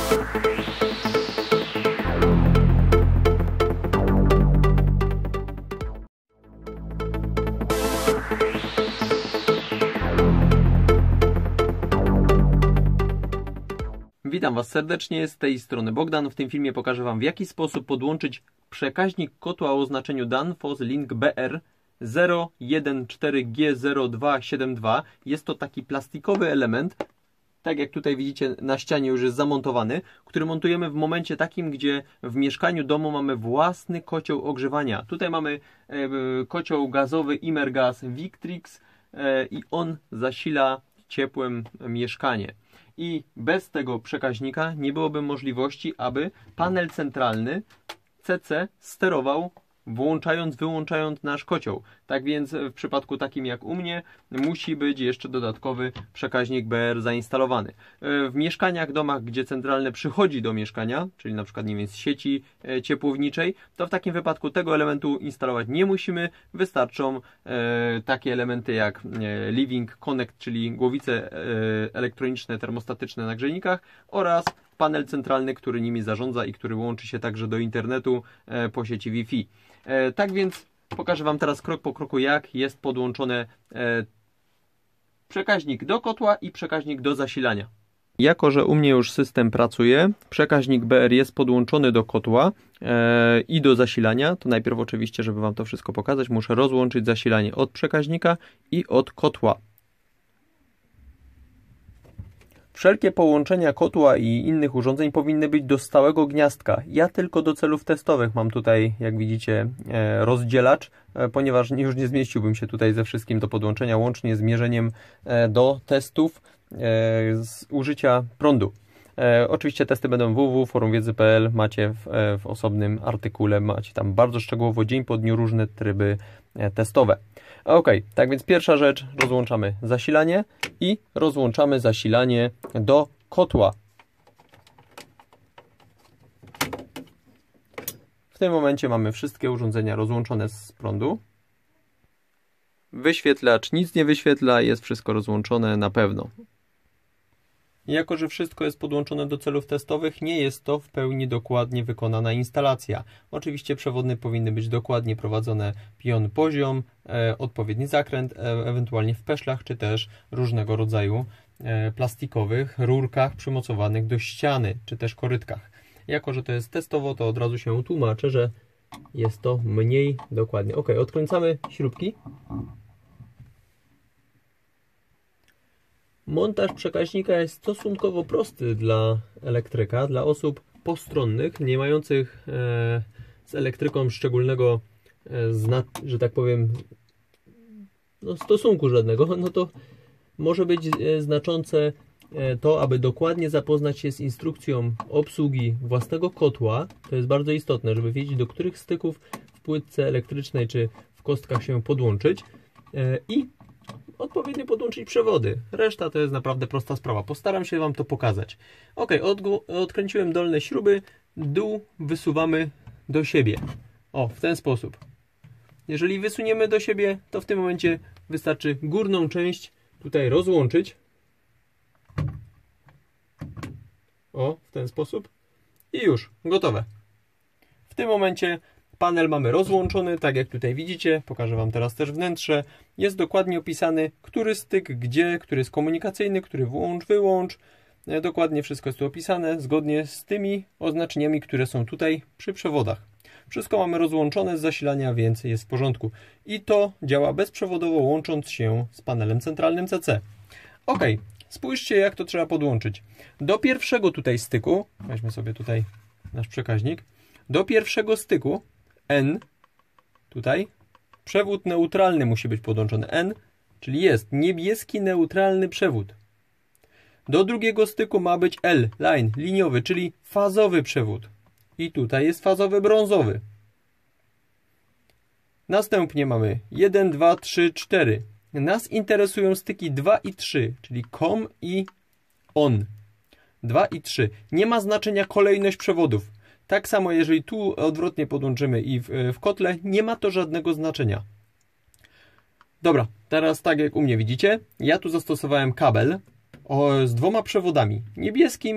Witam Was serdecznie, z tej strony Bogdan. W tym filmie pokażę Wam, w jaki sposób podłączyć przekaźnik kotła o oznaczeniu Danfoss Link BR 014G0272. Jest to taki plastikowy element, tak jak tutaj widzicie na ścianie już jest zamontowany, który montujemy w momencie takim, gdzie w mieszkaniu domu mamy własny kocioł ogrzewania. Tutaj mamy kocioł gazowy Imergas Victrix i on zasila ciepłem mieszkanie. I bez tego przekaźnika nie byłoby możliwości, aby panel centralny CC sterował włączając, wyłączając nasz kocioł. Tak więc w przypadku takim jak u mnie musi być jeszcze dodatkowy przekaźnik BR zainstalowany. W mieszkaniach, domach, gdzie centralne przychodzi do mieszkania, czyli na przykład nie wiem, z sieci ciepłowniczej, to w takim wypadku tego elementu instalować nie musimy. Wystarczą takie elementy jak Living Connect, czyli głowice elektroniczne, termostatyczne na grzejnikach oraz panel centralny, który nimi zarządza i który łączy się także do internetu po sieci Wi-Fi. Tak więc pokażę Wam teraz krok po kroku, jak jest podłączony przekaźnik do kotła i przekaźnik do zasilania. Jako że u mnie już system pracuje, przekaźnik BR jest podłączony do kotła i do zasilania, to najpierw oczywiście, żeby Wam to wszystko pokazać, muszę rozłączyć zasilanie od przekaźnika i od kotła. Wszelkie połączenia kotła i innych urządzeń powinny być do stałego gniazdka. Ja tylko do celów testowych mam tutaj, jak widzicie, rozdzielacz, ponieważ już nie zmieściłbym się tutaj ze wszystkim do podłączenia, łącznie z mierzeniem do testów z użycia prądu. Oczywiście testy będą www.forumwiedzy.pl, macie w osobnym artykule, macie tam bardzo szczegółowo dzień po dniu różne tryby testowe. Ok, tak więc pierwsza rzecz, rozłączamy zasilanie i rozłączamy zasilanie do kotła. W tym momencie mamy wszystkie urządzenia rozłączone z prądu. Wyświetlacz nic nie wyświetla, jest wszystko rozłączone na pewno. Jako że wszystko jest podłączone do celów testowych, nie jest to w pełni dokładnie wykonana instalacja. Oczywiście przewodne powinny być dokładnie prowadzone pion poziom, odpowiedni zakręt, ewentualnie w peszlach, czy też różnego rodzaju plastikowych rurkach przymocowanych do ściany, czy też korytkach. Jako że to jest testowo, to od razu się tłumaczę, że jest to mniej dokładnie. Ok, odkręcamy śrubki. Montaż przekaźnika jest stosunkowo prosty dla elektryka, dla osób postronnych, nie mających z elektryką szczególnego, że tak powiem, stosunku żadnego. No to może być znaczące to, aby dokładnie zapoznać się z instrukcją obsługi własnego kotła. To jest bardzo istotne, żeby wiedzieć, do których styków w płytce elektrycznej czy w kostkach się podłączyć i odpowiednio podłączyć przewody. Reszta to jest naprawdę prosta sprawa. Postaram się Wam to pokazać. Ok, odkręciłem dolne śruby, dół wysuwamy do siebie. O, w ten sposób. Jeżeli wysuniemy do siebie, to w tym momencie wystarczy górną część tutaj rozłączyć. O, w ten sposób. I już, gotowe. W tym momencie panel mamy rozłączony, tak jak tutaj widzicie, pokażę Wam teraz też wnętrze. Jest dokładnie opisany, który styk, gdzie, który jest komunikacyjny, który włącz, wyłącz. Dokładnie wszystko jest tu opisane, zgodnie z tymi oznaczeniami, które są tutaj przy przewodach. Wszystko mamy rozłączone z zasilania, więc jest w porządku. I to działa bezprzewodowo, łącząc się z panelem centralnym CC. Ok, spójrzcie, jak to trzeba podłączyć. Do pierwszego tutaj styku, weźmy sobie tutaj nasz przekaźnik, do pierwszego styku N, tutaj, przewód neutralny musi być podłączony. N, czyli jest niebieski neutralny przewód. Do drugiego styku ma być L, line, liniowy, czyli fazowy przewód. I tutaj jest fazowy brązowy. Następnie mamy 1, 2, 3, 4. Nas interesują styki 2 i 3, czyli COM i ON. 2 i 3. Nie ma znaczenia kolejność przewodów. Tak samo jeżeli tu odwrotnie podłączymy i w kotle, nie ma to żadnego znaczenia. Dobra, teraz tak jak u mnie widzicie, ja tu zastosowałem kabel z dwoma przewodami, niebieskim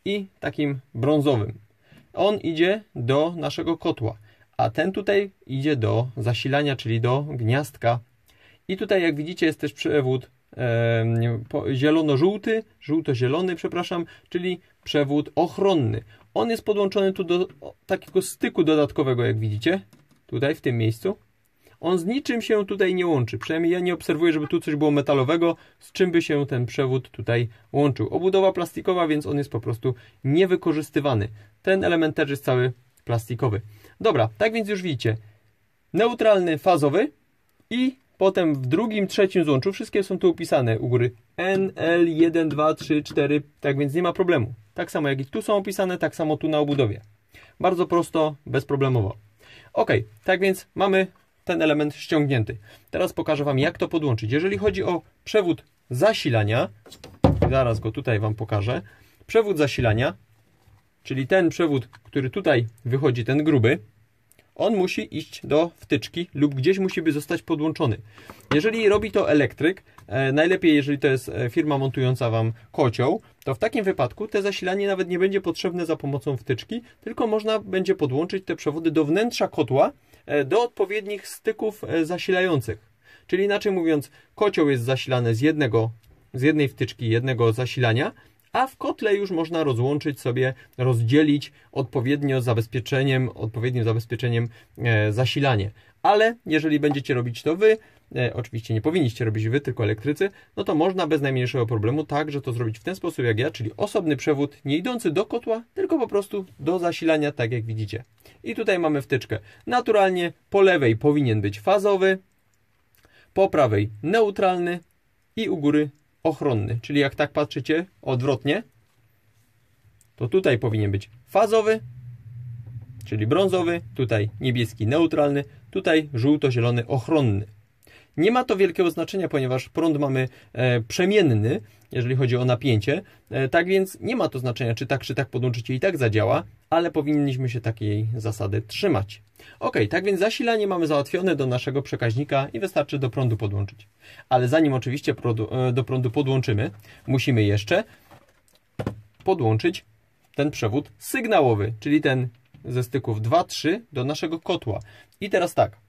i takim brązowym. On idzie do naszego kotła, a ten tutaj idzie do zasilania, czyli do gniazdka. I tutaj, jak widzicie, jest też przewód zielono-żółty, żółto-zielony, przepraszam, czyli przewód ochronny. On jest podłączony tu do takiego styku dodatkowego, jak widzicie, tutaj w tym miejscu. On z niczym się tutaj nie łączy, przynajmniej ja nie obserwuję, żeby tu coś było metalowego, z czym by się ten przewód tutaj łączył. Obudowa plastikowa, więc on jest po prostu niewykorzystywany. Ten element też jest cały plastikowy. Dobra, tak więc już widzicie, neutralny, fazowy i potem w drugim, trzecim złączu, wszystkie są tu opisane u góry N, L, 1, 2, 3, 4, tak więc nie ma problemu. Tak samo jak i tu są opisane, tak samo tu na obudowie. Bardzo prosto, bezproblemowo. Ok, tak więc mamy ten element ściągnięty. Teraz pokażę Wam, jak to podłączyć. Jeżeli chodzi o przewód zasilania, zaraz go tutaj Wam pokażę. Przewód zasilania, czyli ten przewód, który tutaj wychodzi, ten gruby, on musi iść do wtyczki lub gdzieś musi by zostać podłączony. Jeżeli robi to elektryk, najlepiej jeżeli to jest firma montująca Wam kocioł, to w takim wypadku te zasilanie nawet nie będzie potrzebne za pomocą wtyczki, tylko można będzie podłączyć te przewody do wnętrza kotła, do odpowiednich styków zasilających. Czyli inaczej mówiąc, kocioł jest zasilany z jednej wtyczki, jednego zasilania, a w kotle już można rozłączyć sobie, rozdzielić odpowiednim zabezpieczeniem zasilanie. Ale jeżeli będziecie robić to Wy, oczywiście nie powinniście robić Wy, tylko elektrycy, no to można bez najmniejszego problemu także to zrobić w ten sposób jak ja, czyli osobny przewód nie idący do kotła, tylko po prostu do zasilania, tak jak widzicie. I tutaj mamy wtyczkę. Naturalnie po lewej powinien być fazowy, po prawej neutralny i u góry ochronny. Czyli jak tak patrzycie odwrotnie, to tutaj powinien być fazowy, czyli brązowy, tutaj niebieski neutralny, tutaj żółto-zielony ochronny. Nie ma to wielkiego znaczenia, ponieważ prąd mamy przemienny, jeżeli chodzi o napięcie, tak więc nie ma to znaczenia, czy tak podłączycie, i tak zadziała, ale powinniśmy się takiej zasady trzymać. Ok, tak więc zasilanie mamy załatwione do naszego przekaźnika i wystarczy do prądu podłączyć. Ale zanim oczywiście do prądu podłączymy, musimy jeszcze podłączyć ten przewód sygnałowy, czyli ten ze styków 2-3 do naszego kotła. I teraz tak.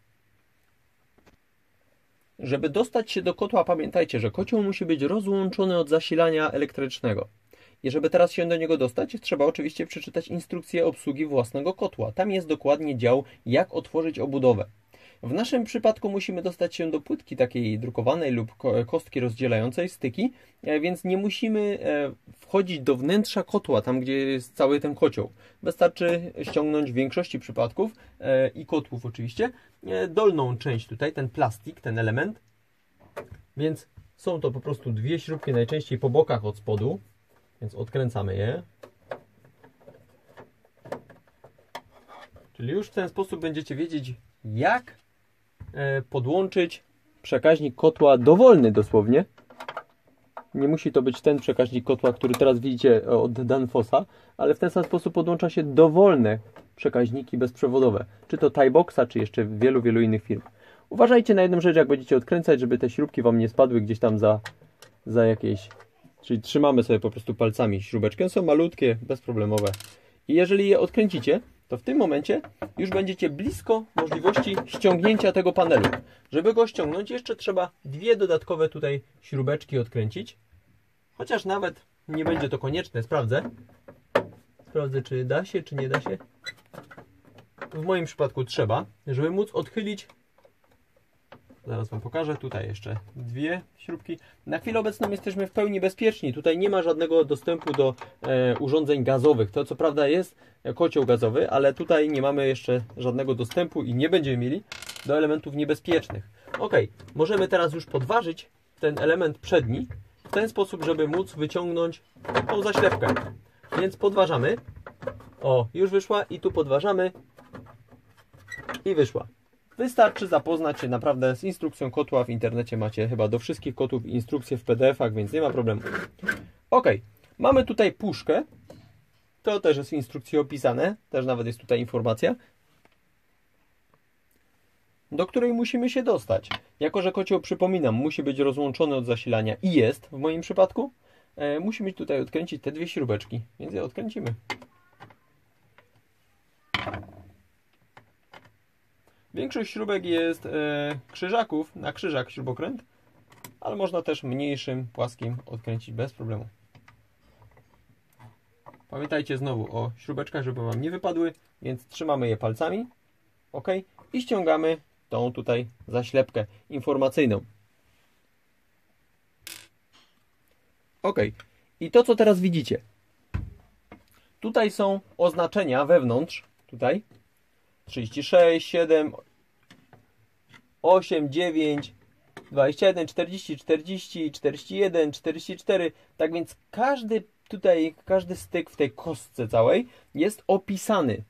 Żeby dostać się do kotła, pamiętajcie, że kocioł musi być rozłączony od zasilania elektrycznego. I żeby teraz się do niego dostać, trzeba oczywiście przeczytać instrukcję obsługi własnego kotła. Tam jest dokładnie dział, jak otworzyć obudowę. W naszym przypadku musimy dostać się do płytki takiej drukowanej lub kostki rozdzielającej styki, więc nie musimy wchodzić do wnętrza kotła, tam gdzie jest cały ten kocioł. Wystarczy ściągnąć w większości przypadków i kotłów oczywiście dolną część tutaj, ten plastik, ten element. Więc są to po prostu dwie śrubki, najczęściej po bokach od spodu, więc odkręcamy je. Czyli już w ten sposób będziecie wiedzieć, jak podłączyć przekaźnik kotła dowolny dosłownie. Nie musi to być ten przekaźnik kotła, który teraz widzicie od Danfossa, ale w ten sam sposób podłącza się dowolne przekaźniki bezprzewodowe. Czy to Tieboxa, czy jeszcze wielu innych firm. Uważajcie na jedną rzecz, jak będziecie odkręcać, żeby te śrubki Wam nie spadły gdzieś tam za jakieś... Czyli trzymamy sobie po prostu palcami śrubeczkę. Są malutkie, bezproblemowe. I jeżeli je odkręcicie, to w tym momencie już będziecie blisko możliwości ściągnięcia tego panelu. Żeby go ściągnąć, jeszcze trzeba dwie dodatkowe tutaj śrubeczki odkręcić. Chociaż nawet nie będzie to konieczne. Sprawdzę, czy da się, czy nie da się. W moim przypadku trzeba, żeby móc odchylić. Zaraz Wam pokażę. Tutaj jeszcze dwie śrubki. Na chwilę obecną jesteśmy w pełni bezpieczni. Tutaj nie ma żadnego dostępu do urządzeń gazowych. To co prawda jest kocioł gazowy, ale tutaj nie mamy jeszcze żadnego dostępu i nie będziemy mieli do elementów niebezpiecznych. Ok, możemy teraz już podważyć ten element przedni w ten sposób, żeby móc wyciągnąć tą zaślepkę. Więc podważamy. O, już wyszła i tu podważamy i wyszła. Wystarczy zapoznać się naprawdę z instrukcją kotła. W internecie macie chyba do wszystkich kotłów instrukcje w PDF-ach, więc nie ma problemu. Ok, mamy tutaj puszkę. To też jest w instrukcji opisane. Też nawet jest tutaj informacja, do której musimy się dostać. Jako że kocioł, przypominam, musi być rozłączony od zasilania i jest w moim przypadku, musimy tutaj odkręcić te dwie śrubeczki, więc je odkręcimy. Większość śrubek jest krzyżaków, na krzyżak śrubokręt, ale można też mniejszym, płaskim odkręcić bez problemu. Pamiętajcie znowu o śrubeczkach, żeby Wam nie wypadły, więc trzymamy je palcami, ok, i ściągamy tą tutaj zaślepkę informacyjną. Ok, i to co teraz widzicie, tutaj są oznaczenia wewnątrz, tutaj 36, 7, 8, 9, 21, 40, 40, 41, 44, tak więc każdy styk w tej kostce całej jest opisany.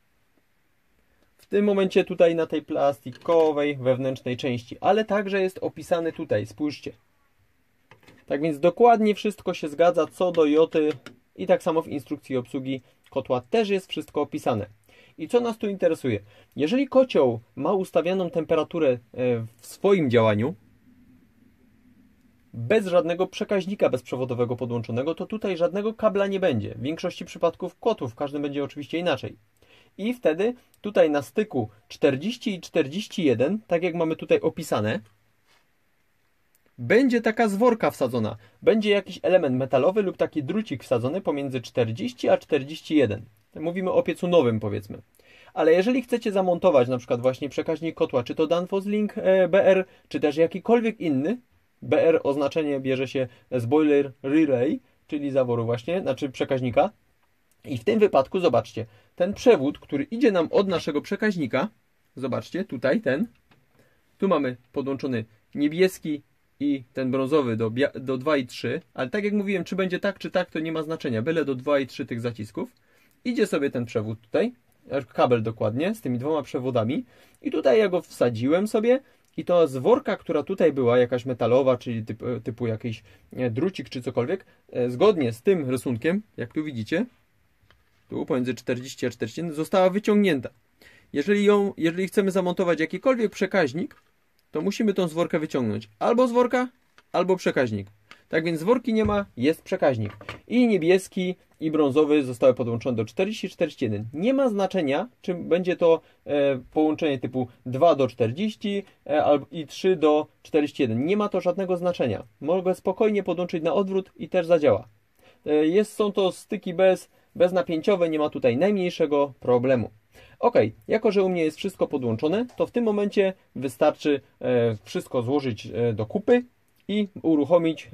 W tym momencie tutaj na tej plastikowej wewnętrznej części, ale także jest opisany tutaj, spójrzcie. Tak więc dokładnie wszystko się zgadza co do joty i tak samo w instrukcji obsługi kotła też jest wszystko opisane. I co nas tu interesuje? Jeżeli kocioł ma ustawioną temperaturę w swoim działaniu, bez żadnego przekaźnika bezprzewodowego podłączonego, to tutaj żadnego kabla nie będzie. W większości przypadków kotłów, w każdym będzie oczywiście inaczej. I wtedy tutaj na styku 40 i 41, tak jak mamy tutaj opisane, będzie taka zworka wsadzona. Będzie jakiś element metalowy lub taki drucik wsadzony pomiędzy 40 a 41. Mówimy o piecu nowym, powiedzmy. Ale jeżeli chcecie zamontować na przykład właśnie przekaźnik kotła, czy to Danfoss Link BR, czy też jakikolwiek inny, BR oznaczenie bierze się z Boiler Relay, czyli zaworu właśnie, znaczy przekaźnika. I w tym wypadku, zobaczcie, ten przewód, który idzie nam od naszego przekaźnika, zobaczcie, tutaj tu mamy podłączony niebieski i ten brązowy do 2 i 3, ale tak jak mówiłem, czy będzie tak, czy tak, to nie ma znaczenia, byle do 2 i 3 tych zacisków. Idzie sobie ten przewód tutaj, kabel dokładnie, z tymi dwoma przewodami i tutaj ja go wsadziłem sobie i to z worka, która tutaj była, jakaś metalowa, czyli typu jakiś drucik czy cokolwiek, zgodnie z tym rysunkiem, jak tu widzicie, tu pomiędzy 40 a 41, została wyciągnięta. Jeżeli chcemy zamontować jakikolwiek przekaźnik, to musimy tą zworkę wyciągnąć. Albo z worka, albo przekaźnik. Tak więc zworki nie ma, jest przekaźnik. I niebieski, i brązowy zostały podłączone do 40-41. Nie ma znaczenia, czy będzie to połączenie typu 2 do 40 i 3 do 41. Nie ma to żadnego znaczenia. Mogę spokojnie podłączyć na odwrót i też zadziała. Są to styki beznapięciowe, nie ma tutaj najmniejszego problemu. Ok, jako że u mnie jest wszystko podłączone, to w tym momencie wystarczy wszystko złożyć do kupy i uruchomić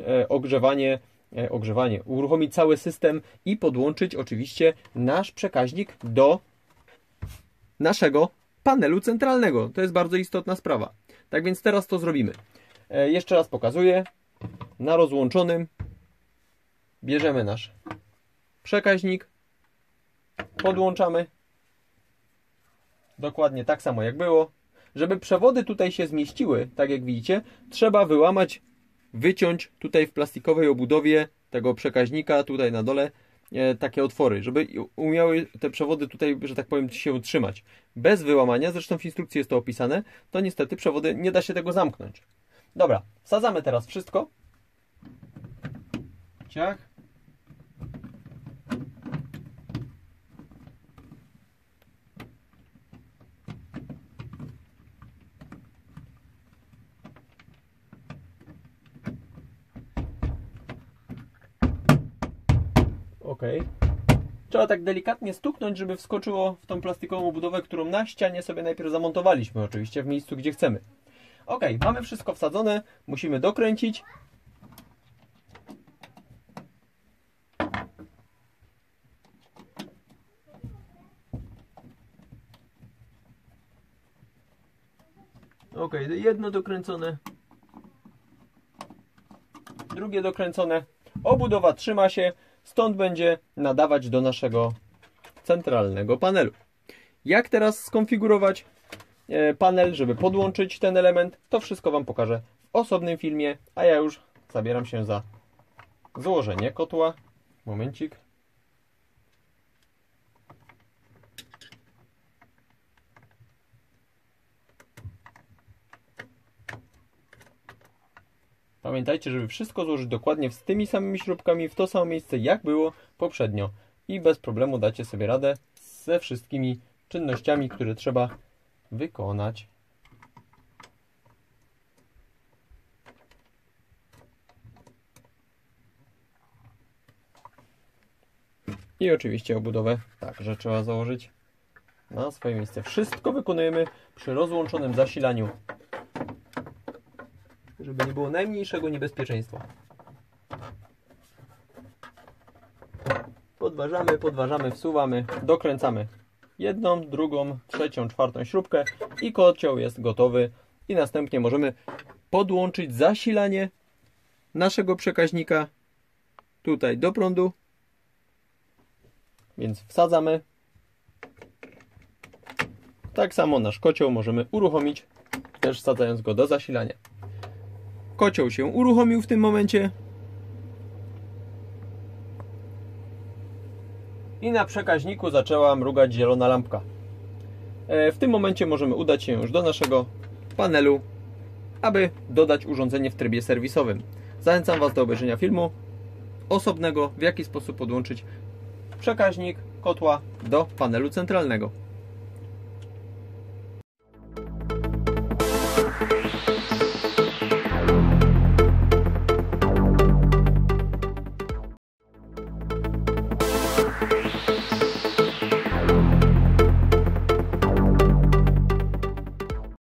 uruchomić cały system i podłączyć oczywiście nasz przekaźnik do naszego panelu centralnego. To jest bardzo istotna sprawa. Tak więc teraz to zrobimy. Jeszcze raz pokazuję. Na rozłączonym bierzemy nasz przekaźnik, podłączamy dokładnie tak samo jak było. Żeby przewody tutaj się zmieściły, tak jak widzicie, trzeba wyciąć tutaj w plastikowej obudowie tego przekaźnika, tutaj na dole, takie otwory, żeby umiały te przewody tutaj, że tak powiem, się trzymać. Bez wyłamania, zresztą w instrukcji jest to opisane, to niestety przewody nie da się tego zamknąć. Dobra, wsadzamy teraz wszystko. Ciach. Ok. Trzeba tak delikatnie stuknąć, żeby wskoczyło w tą plastikową obudowę, którą na ścianie sobie najpierw zamontowaliśmy, oczywiście w miejscu, gdzie chcemy. Ok, mamy wszystko wsadzone, musimy dokręcić. Ok, jedno dokręcone, drugie dokręcone. Obudowa trzyma się, stąd będzie nadawać do naszego centralnego panelu. Jak teraz skonfigurować panel, żeby podłączyć ten element, to wszystko Wam pokażę w osobnym filmie, a ja już zabieram się za złożenie kotła. Momencik. Pamiętajcie, żeby wszystko złożyć dokładnie z tymi samymi śrubkami w to samo miejsce, jak było poprzednio. I bez problemu dacie sobie radę ze wszystkimi czynnościami, które trzeba wykonać. I oczywiście obudowę także trzeba założyć na swoje miejsce. Wszystko wykonujemy przy rozłączonym zasilaniu, żeby nie było najmniejszego niebezpieczeństwa. Podważamy, wsuwamy, dokręcamy jedną, drugą, trzecią, czwartą śrubkę i kocioł jest gotowy. I następnie możemy podłączyć zasilanie naszego przekaźnika tutaj do prądu. Więc wsadzamy. Tak samo nasz kocioł możemy uruchomić, też wsadzając go do zasilania. Kocioł się uruchomił w tym momencie. I na przekaźniku zaczęła mrugać zielona lampka. W tym momencie możemy udać się już do naszego panelu, aby dodać urządzenie w trybie serwisowym. Zachęcam Was do obejrzenia filmu osobnego, w jaki sposób podłączyć przekaźnik kotła do panelu centralnego.